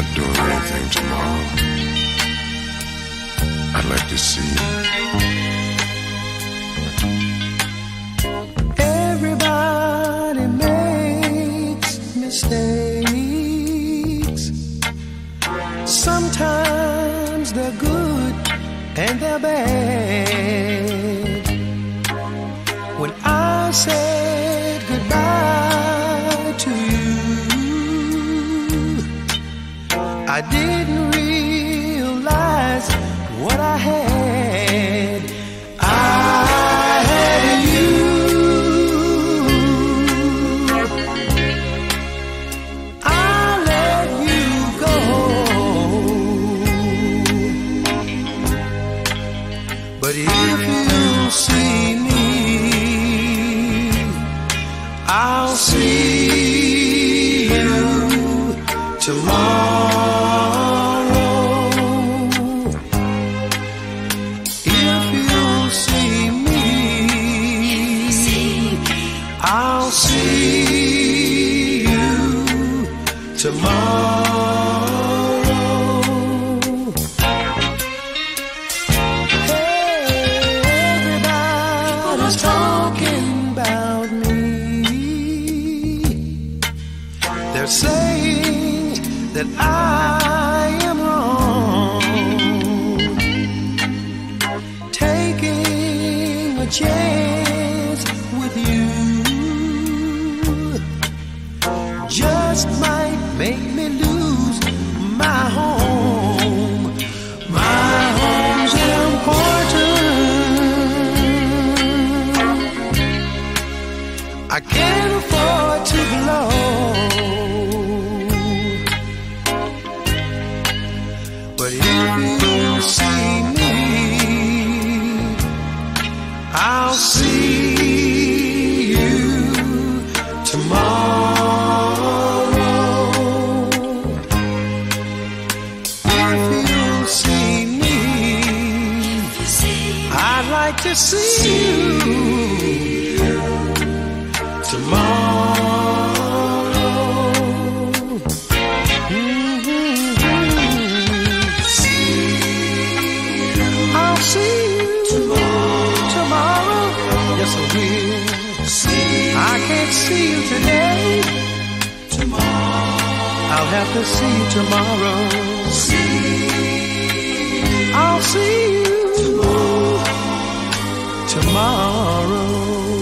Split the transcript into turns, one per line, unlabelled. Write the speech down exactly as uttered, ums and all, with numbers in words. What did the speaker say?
not doing anything tomorrow, I'd like to see you.
Everybody makes mistakes. Sometimes they're good and they're bad. When I said goodbye to you, I didn't realize what I had. I had you. I let you go. But if you see me, I'll see you tomorrow. If you see me, I'll see you tomorrow. Everybody's talking about me. They're saying that I am wrong, taking a chance with you just might make me lose my home. My home's important. I can't afford to blow. But if you see me, I'll see you tomorrow. If you see me, I'd like to see you tomorrow. I'll see you tomorrow. Yes, I will. I can't see you today. I'll have to see you tomorrow. I'll see you tomorrow.